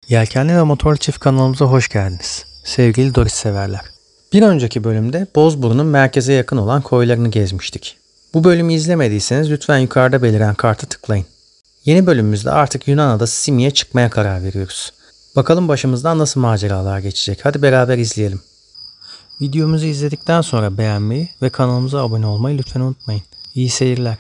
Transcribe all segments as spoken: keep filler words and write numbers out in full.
Yelkenli ve Motorlu Çift kanalımıza hoş geldiniz. Sevgili Doris severler. Bir önceki bölümde Bozburun'un merkeze yakın olan koylarını gezmiştik. Bu bölümü izlemediyseniz lütfen yukarıda beliren kartı tıklayın. Yeni bölümümüzde artık Yunan adası Simi'ye çıkmaya karar veriyoruz. Bakalım başımızdan nasıl maceralar geçecek. Hadi beraber izleyelim. Videomuzu izledikten sonra beğenmeyi ve kanalımıza abone olmayı lütfen unutmayın. İyi seyirler.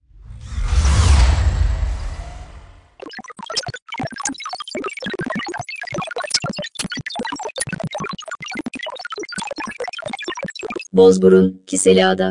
Bozburun, Kiseliada.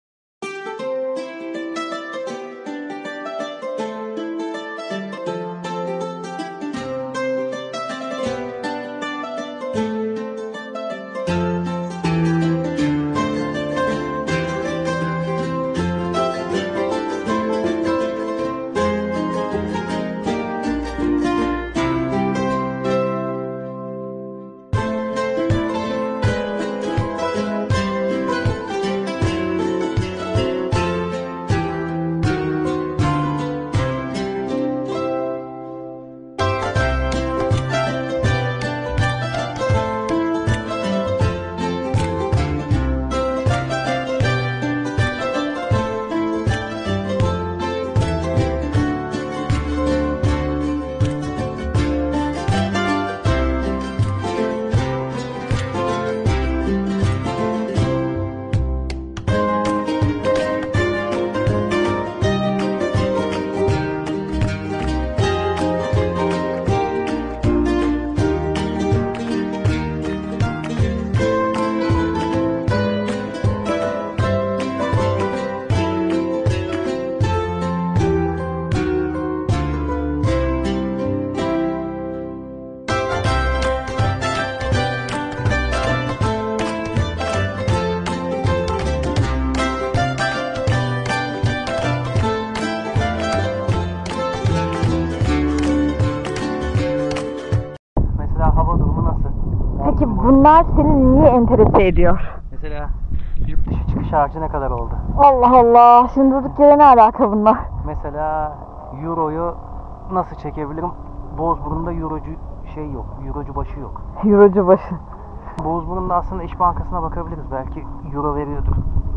Peki bunlar seni niye enterese ediyor? Mesela yurt dışı çıkış harcı ne kadar oldu? Allah Allah, şimdi durduk yere ne alaka bunlar? Mesela Euro'yu nasıl çekebilirim? Bozburun'da Eurocu şey yok, Eurocu başı yok. Eurocu başı. Bozburun'da aslında İş Bankası'na bakabiliriz. Belki Euro veriyordur.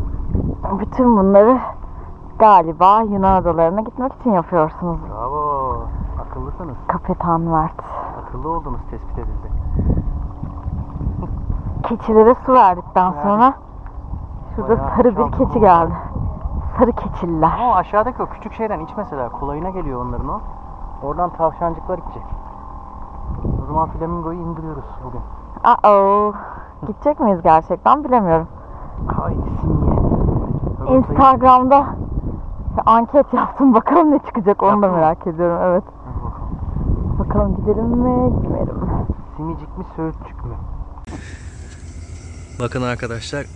Bütün bunları galiba Yunan adalarına gitmek için yapıyorsunuz. Bravo, akıllısınız. Kapitan Mert. Akıllı olduğunuz tespit edildi. Keçilere su verdikten Verdik. sonra şurada Bayağı sarı bir şanslı keçi oldu. geldi. Sarı keçiller. Ama aşağıdaki o küçük şeyden iç mesela. Kolayına geliyor onların o. Oradan tavşancıklar içecek. O zaman flamingoyu indiriyoruz bugün. Uh-oh. Gidecek miyiz gerçekten bilemiyorum. Haydi Simi'ye. Instagram'da anket yaptım. Bakalım ne çıkacak onu da Yaptın mı? merak ediyorum. Evet. Hadi bakalım. Bakalım gidelim mi gitmeyelim mi? Simicik mi Söğütçük mü? Bakın arkadaşlar.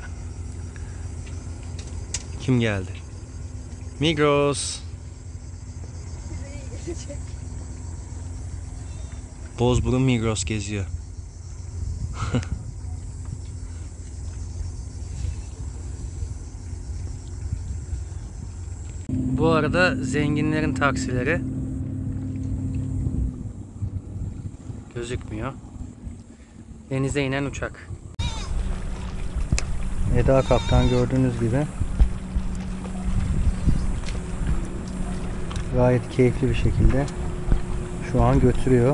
Kim geldi? Migros. Bozburun Migros geziyor. Bu arada zenginlerin taksileri gözükmüyor. Denize inen uçak. Eda Kaptan gördüğünüz gibi gayet keyifli bir şekilde şu an götürüyor.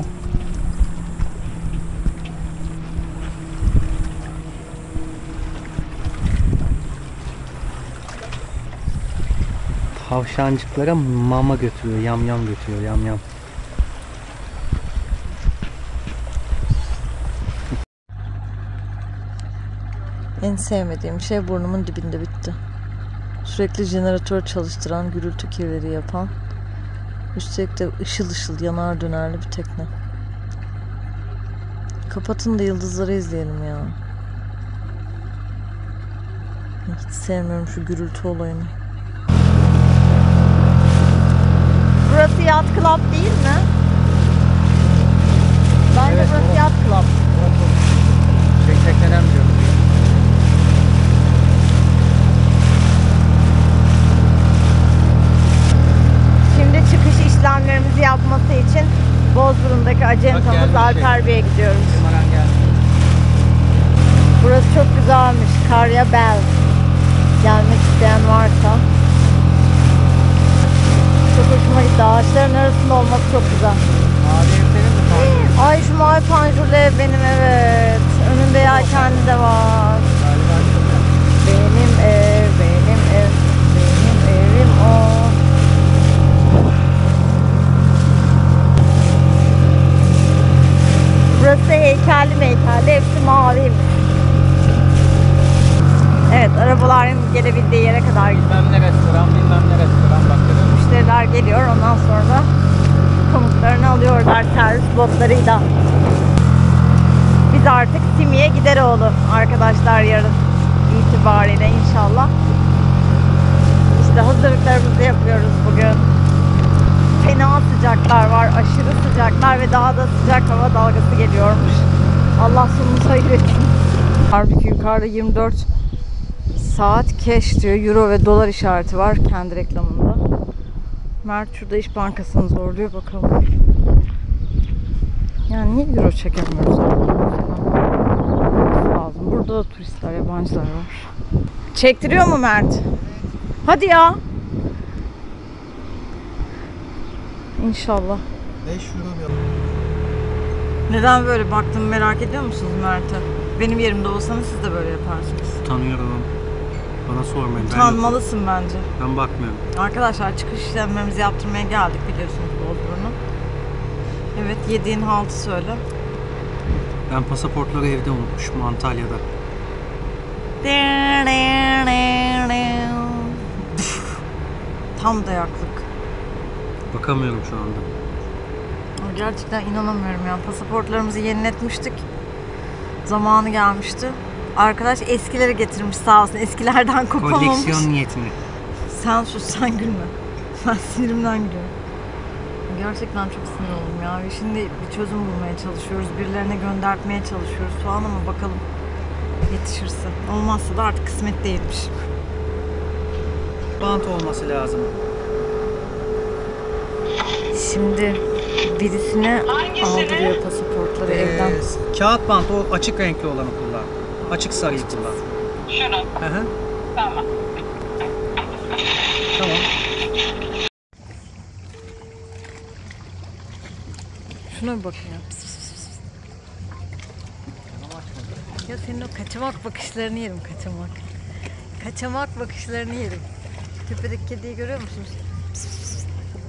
Tavşancıklara mama götürüyor, yam yam götürüyor, yam yam. En sevmediğim şey burnumun dibinde bitti. Sürekli jeneratör çalıştıran, gürültü kirleri yapan, üstelik de ışıl ışıl yanar dönerli bir tekne. Kapatın da yıldızları izleyelim ya. Hiç sevmiyorum şu gürültü olayını. Burası Yacht Club değil mi? Bence Evet, burası o. Yacht Club. Şey teklenen diyorum. Şimdi çıkış işlemlerimizi yapması için Bozburun'daki acentamız Alper Bey'e gidiyoruz. Numaran geldi. Burası çok güzelmiş. Karya Bel. Gelmek isteyen varsa. Çok hoşuma gitti. Ağaçların arasında olması çok güzel. Mavi ev senin mi panjur? Ay şu mavi panjurlu ev benim, evet. Önünde yelkenli de var. Benim ev, benim ev, benim evim o. Burası heykelli meykelli, hepsi mavi. Evet, arabaların gelebildiği yere kadar gidiyor. Bilmem ne restoran, bilmem ne restoran bak. Müşteriler geliyor, ondan sonra pamuklarını alıyorlar servis botlarıyla. Biz artık Simi'ye Gideroğlu arkadaşlar yarın itibariyle inşallah. İşte hazırlıklarımızı yapıyoruz bugün. Fena sıcaklar var, aşırı sıcaklar ve daha da sıcak hava dalgası geliyormuş. Allah sonumuzu hayır etsin. Halbuki yukarıda yirmi dört saat cash diyor. Euro ve dolar işareti var kendi reklamında. Mert şurada İş Bankası'nı zorluyor bakalım. Yani niye euro çekemiyoruz? Lazım. Burada da turistler, yabancılar var. Çektiriyor mu Mert? Hadi ya. İnşallah. beş euro yok. Neden böyle baktım merak ediyor musunuz Mert'e? Benim yerimde olsanız siz de böyle yaparsınız. Tanıyorum. Bana sormayın. Utanmalısın bence. Ben bakmıyorum. Arkadaşlar çıkış işlemlerimizi yaptırmaya geldik biliyorsunuz Bozburun'u. Evet, yediğin haltı söyle. Ben pasaportları evde unutmuşum Antalya'da. Tam dayaklık. Bakamıyorum şu anda. Gerçekten inanamıyorum ya. Pasaportlarımızı yeniletmiştik. Zamanı gelmişti. Arkadaş eskileri getirmiş sağ olsun. Eskilerden kopamamış. Koleksiyon niyetine. Sen sus, sen gülme. Ben sinirimden gülüyorum. Gerçekten çok sinir oldum ya. Ve şimdi bir çözüm bulmaya çalışıyoruz. Birilerine göndertmeye çalışıyoruz falan ama bakalım yetişirse. Olmazsa da artık kısmet değilmiş. Bant olması lazım. Şimdi birisine aldırıyor pasaportları Ee, evden. Kağıt bant, o açık renkli olanı kullan. Açık sarıyı kullan. Şunu. Hı hı. Tamam. Tamam. Şuna bir bakın ya. Pıs pıs pıs pıs. Ya senin o kaçamak bakışlarını yerim, kaçamak. Kaçamak bakışlarını yerim. Tepedeki kediyi görüyor musunuz? Pıs pıs pıs.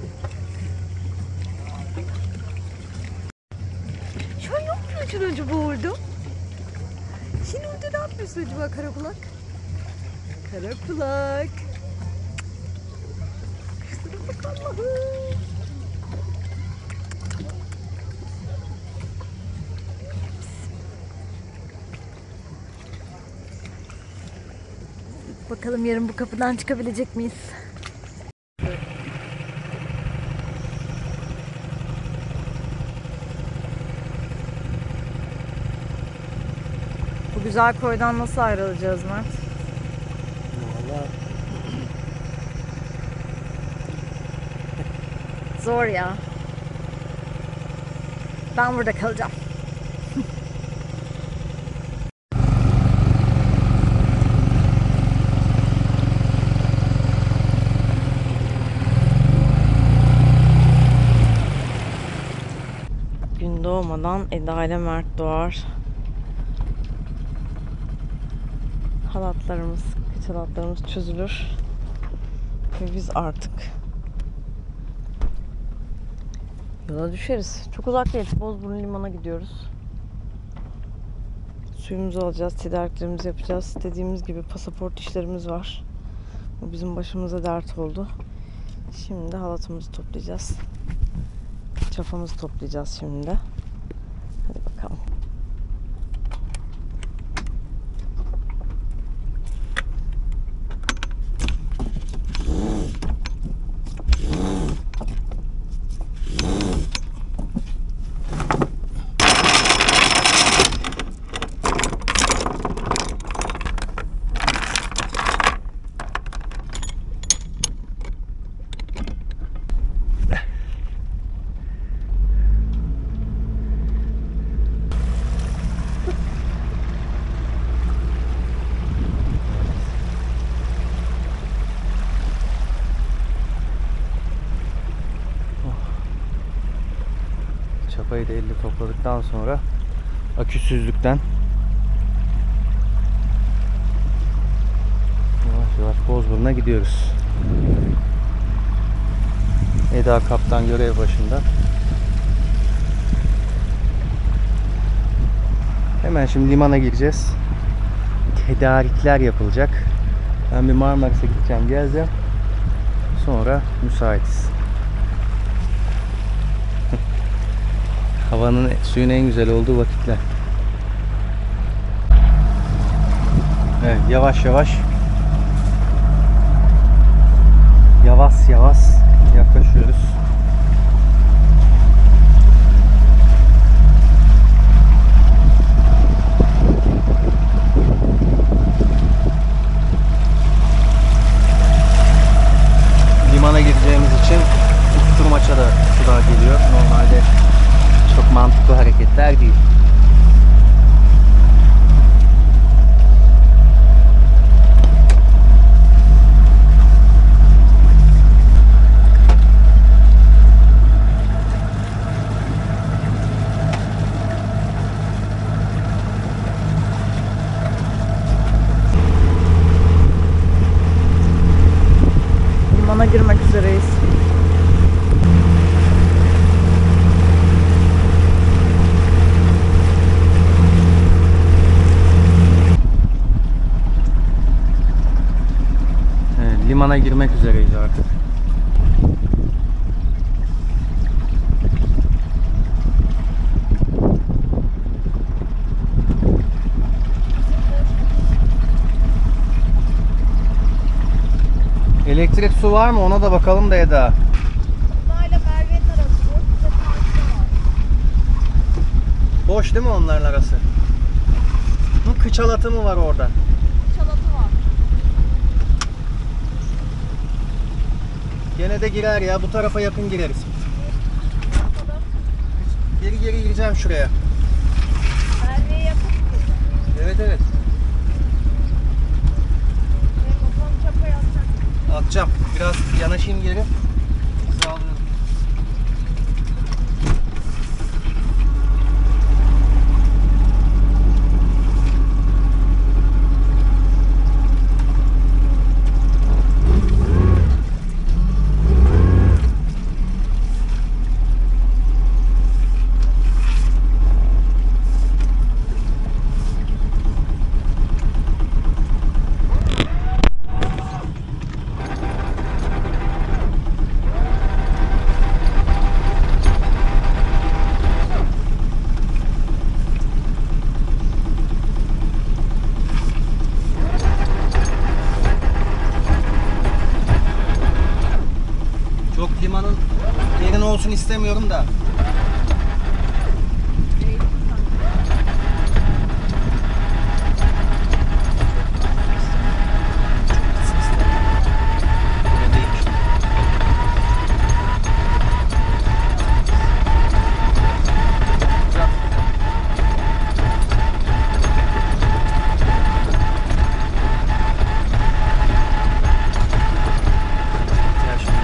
Şu an ne yapıyorsun acaba orada? Şimdi orada ne yapıyorsun acaba kara kulak? Kara kulak. Şuna bak Allah'ım. Bakalım yarın bu kapıdan çıkabilecek miyiz? Bu güzel koydan nasıl ayrılacağız Mert? Vallahi Zor ya. Ben burada kalacağım. Gün doğmadan Eda ile Mert doğar. Halatlarımız, kıç halatlarımız çözülür. Ve biz artık yola düşeriz. Çok uzak değil. Bozburun limana gidiyoruz. Suyumuzu alacağız, tedariklerimizi yapacağız. Dediğimiz gibi pasaport işlerimiz var. Bu bizim başımıza dert oldu. Şimdi halatımızı toplayacağız. Çafamızı toplayacağız şimdi. Hadi bakalım. Çapayı da elle topladıktan sonra aküsüzlükten yavaş yavaş Bozburun'a gidiyoruz. Eda kaptan görev başında. Hemen şimdi limana gireceğiz. Tedarikler yapılacak. Ben bir Marmaris'e gideceğim, geleceğim. Sonra müsaitiz. Havanın, suyun en güzel olduğu vakitler. Evet, yavaş yavaş yavaş yavaş yaklaşıyoruz. Limana gideceğimiz için Usturmaç'a da sular geliyor. Normalde çok mantıklı hareketler değil. Limana girmek üzereyiz. Evet, limana girmek üzereyiz artık. Elektrik su var mı? Ona da bakalım da Eda. Bunlarla Merve'nin arası boş. Bir de tankta var. Boş değil mi onların arası? Bu kıçalatı mı var orada? Çalatı var. Gene de girer ya. Bu tarafa yakın gireriz. Geri geri gireceğim şuraya. Merve'ye yakın mı? Evet evet. Ve bakalım çapaya atacak. Atacağım. Biraz yanaşayım geri. Sağlıyorum. Çok limanın yerin olsun istemiyorum da. Öyle değil. Ya şimdi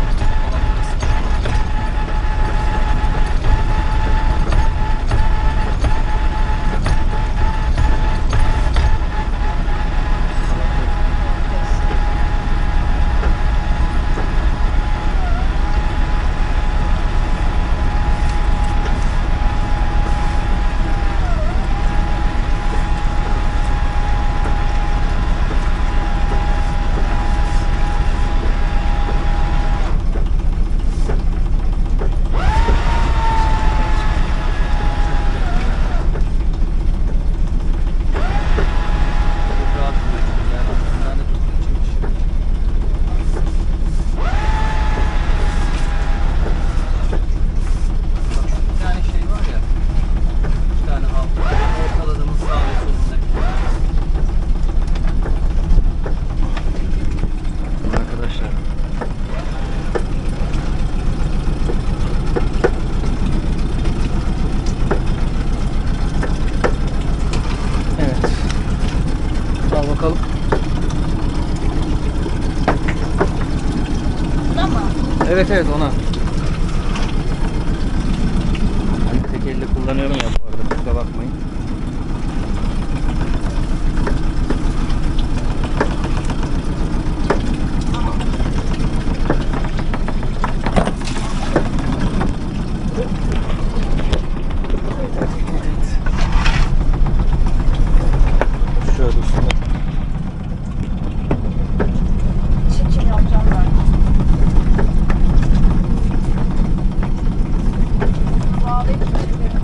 bakalım. Buna mı? Evet evet ona. Hani tekerleği kullanıyorum ya bu arada, kusura bakmayın. Şöyle üstüne. Çekim yapacağım ben. Bağlayıp çekelim.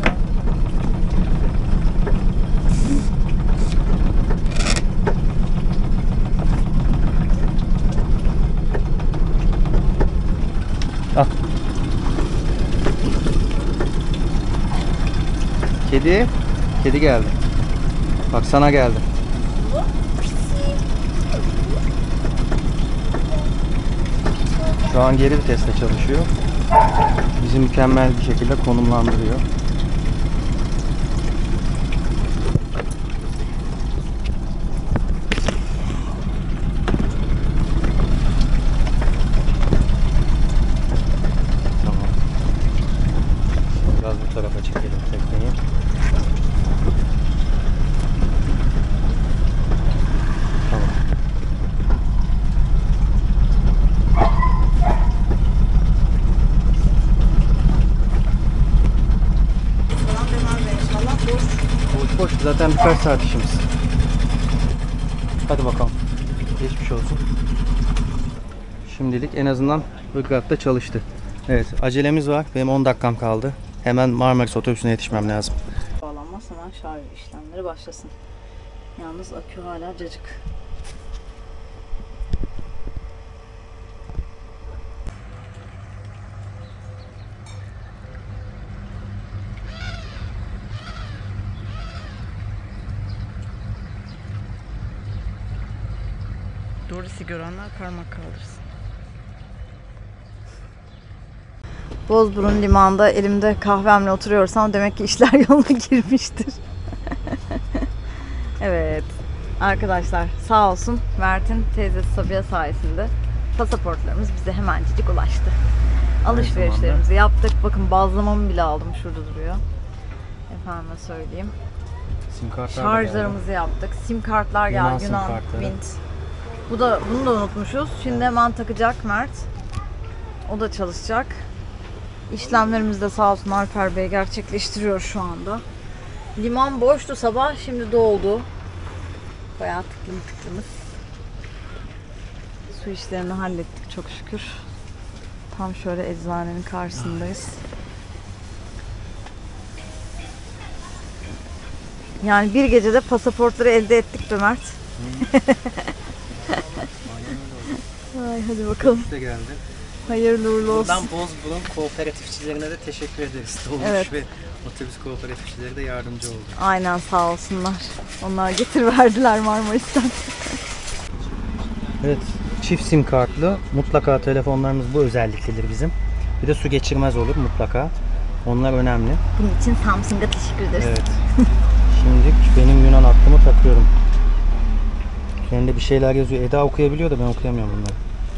Al. Kedi. Kedi geldi. Bak sana geldi. Şu an geri viteste çalışıyor. Bizi mükemmel bir şekilde konumlandırıyor. Tamam. Biraz bu tarafa çekelim tekneyi. Tamam. Boş boş, zaten birkaç saat işimiz. Hadi bakalım. Geçmiş olsun. Şimdilik en azından ırgatta çalıştı. Evet, acelemiz var. Benim on dakikam kaldı. Hemen Marmaris otobüsüne yetişmem lazım. Bağlanmaz, hemen şarj işlemleri başlasın. Yalnız akü hala cacık. Doris'i görenler parmak kaldırsın. Bozburun limanında elimde kahvemle oturuyorsam demek ki işler yoluna girmiştir. Evet. Arkadaşlar sağ olsun Mert'in teyzesi Sabiha sayesinde pasaportlarımız bize hemencik ulaştı. Alışverişlerimizi yaptık. Bakın bazlamamı bile aldım. Şurada duruyor. Efendime söyleyeyim. Sim kartlar Şarjlarımızı yaptık. Sim kartlar Yunan geldi. sim Yunan, kartları. Mint. Bu da, bunu da unutmuşuz. Şimdi hemen takacak Mert. O da çalışacak. İşlemlerimizi de sağ olsun Alper Bey gerçekleştiriyor şu anda. Liman boştu sabah, şimdi doldu. Bayağı tıklım tıklımız. Su işlerini hallettik çok şükür. Tam şöyle eczanenin karşısındayız. Yani bir gecede pasaportları elde ettik be Mert. Ay, hadi bakalım. İşte geldi. Hayırlı uğurlu olsun. Buradan Bozburun kooperatifçilerine de teşekkür ederiz. Dolmuş Evet. ve otobüs kooperatifçileri de yardımcı oldu. Aynen, sağ olsunlar. Onlar getir verdiler Marmaris'ten. Evet, çift sim kartlı mutlaka telefonlarımız bu özelliktedir bizim. Bir de su geçirmez olur mutlaka. Onlar önemli. Bunun için Samsung'a teşekkür ederiz. Evet. Şimdi benim Yunan hattımı takıyorum. Üzerinde bir şeyler yazıyor. Eda okuyabiliyor da ben okuyamıyorum bunları.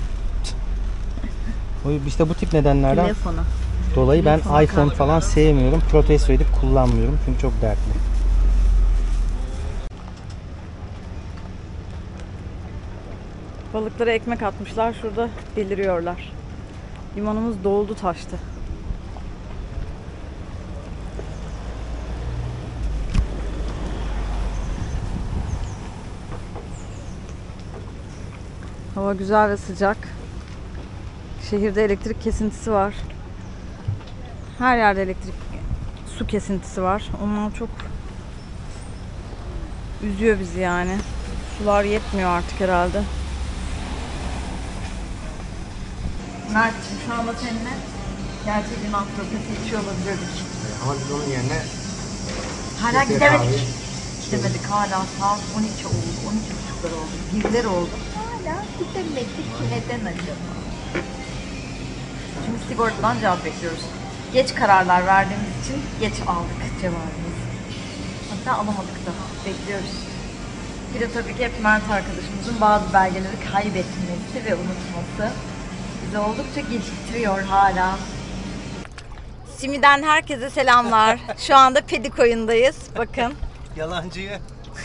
O işte bu tip nedenlerden Telefonu. dolayı ben Telefonu iPhone kartı. falan sevmiyorum. Protesto edip kullanmıyorum. Çünkü çok dertli. Balıklara ekmek atmışlar. Şurada beliriyorlar. Limanımız doldu taştı. Hava güzel ve sıcak. Şehirde elektrik kesintisi var. Her yerde elektrik, su kesintisi var. Onlar çok üzüyor bizi yani. Sular yetmiyor artık herhalde. Mert'ciğim şu anda seninle gerçek Yunan köftesi içiyor olabilirdik. Ama biz onun yerine Hala gidemedik. Gidemedik hala, saat on iki oldu, on iki buçuklar oldu, birler oldu. Hala gidemedik. Neden acaba? Çünkü sigortadan cevap bekliyoruz. Geç kararlar verdiğimiz için geç aldık cevabımızı. Hatta alamadık da, bekliyoruz. Bir de tabii ki hep Mert arkadaşımızın bazı belgeleri kaybetmesi ve unutması bizi oldukça geciktiriyor hala. Simi'den herkese selamlar. Şu anda Pedikoyun'dayız. Bakın. Yalancıyı.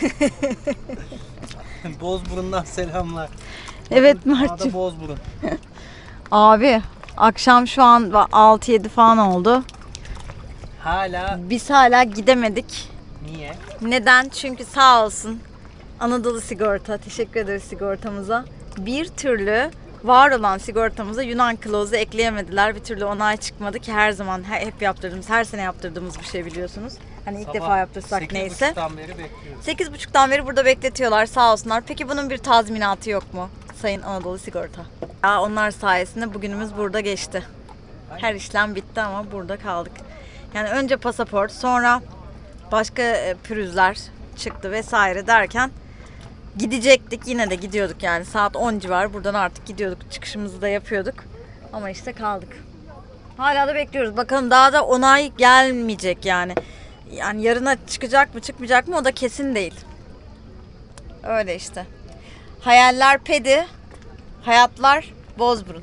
Bozburun'dan selamlar. Evet Mert'ciğim. Mert'ciğim. Bozburun. Abi akşam şu an altı yedi falan oldu. Hala Biz hala gidemedik. niye? Neden? Çünkü sağ olsun Anadolu Sigorta, teşekkür ederiz sigortamıza. Bir türlü var olan sigortamıza Yunan clause'u ekleyemediler. Bir türlü onay çıkmadı ki her zaman hep yaptırdığımız, her sene yaptırdığımız bir şey biliyorsunuz. Hani ilk Sabah defa yaptırsak sekiz neyse. buçuktan beri bekliyoruz. sekiz buçuktan beri burada bekletiyorlar sağ olsunlar. Peki bunun bir tazminatı yok mu Sayın Anadolu Sigorta? Ya onlar sayesinde bugünümüz burada geçti. Her işlem bitti ama burada kaldık. Yani önce pasaport, sonra başka e, pürüzler çıktı vesaire derken gidecektik. Yine de gidiyorduk yani saat on civarı buradan artık gidiyorduk. Çıkışımızı da yapıyorduk. Ama işte kaldık. Hala da bekliyoruz. Bakalım daha da onay gelmeyecek yani. Yani yarına çıkacak mı çıkmayacak mı o da kesin değil. Öyle işte. Hayaller pedi, hayatlar Bozburun.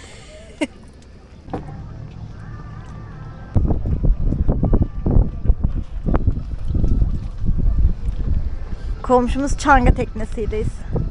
Komşumuz Çanga teknesiydeyiz.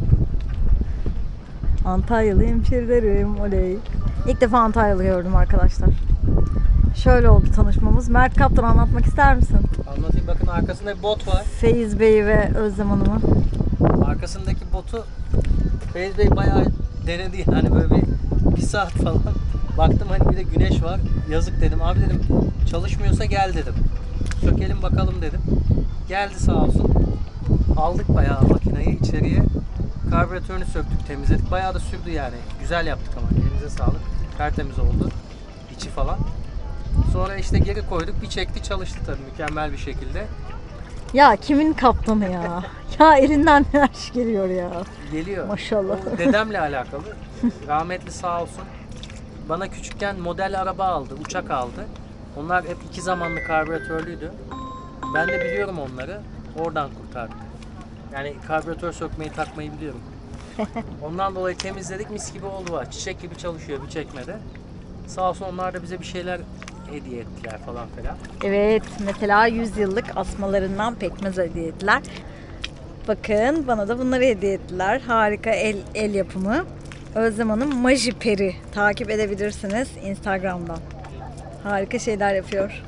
Antalyalı hemşerilerim oley. İlk defa Antalyalı gördüm arkadaşlar. Şöyle oldu tanışmamız. Mert Kaptan anlatmak ister misin? Anlatayım, bakın arkasında bir bot var. Feyiz Bey ve Özlem Hanım'ı. Arkasındaki botu Feyiz Bey bayağı denedi yani böyle bir, bir saat falan. Baktım hani bir de güneş var. Yazık dedim. Abi dedim çalışmıyorsa gel dedim. Sökelim bakalım dedim. Geldi sağ olsun. Aldık bayağı makineyi içeriye. Karbüratörünü söktük, temizledik. Bayağı da sürdü yani. Güzel yaptık ama. Elinize sağlık. Tertemiz oldu. İçi falan. Sonra işte geri koyduk. Bir çekti, çalıştı tabii mükemmel bir şekilde. Ya kimin kaptanı ya? Ya elinden her şey geliyor ya. Geliyor. Maşallah. O dedemle alakalı. Rahmetli sağ olsun. Bana küçükken model araba aldı, uçak aldı. Onlar hep iki zamanlı karbüratörlüydü. Ben de biliyorum onları. Oradan kurtardık. Yani karbüratör sökmeyi, takmayı biliyorum. Ondan dolayı temizledik, mis gibi oldu var. Çiçek gibi çalışıyor bir çekmede. Sağ olsun onlar da bize bir şeyler hediye ettiler falan filan. Evet, mesela yüz yıllık asmalarından pekmez hediye ettiler. Bakın bana da bunları hediye ettiler. Harika el, el yapımı. Özlem Hanım Majiperi takip edebilirsiniz Instagram'dan. Harika şeyler yapıyor.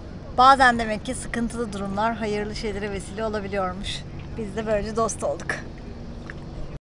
Bazen demek ki sıkıntılı durumlar hayırlı şeylere vesile olabiliyormuş. Biz de böylece dost olduk.